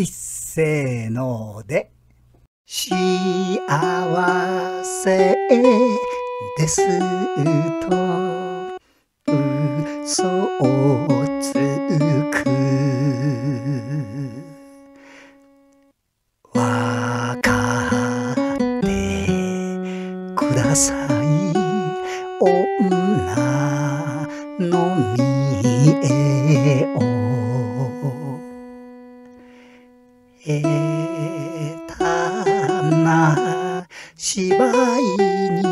一せーので。 幸せですと嘘をつく。わかってください女の見栄を。下手な芝居に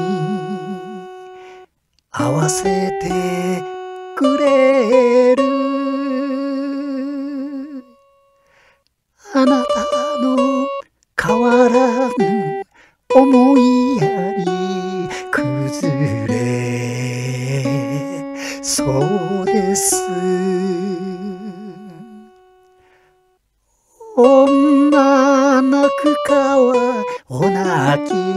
合わせてくれる。あなたの変わらぬ思いやり崩れそうです。女泣くかはお泣き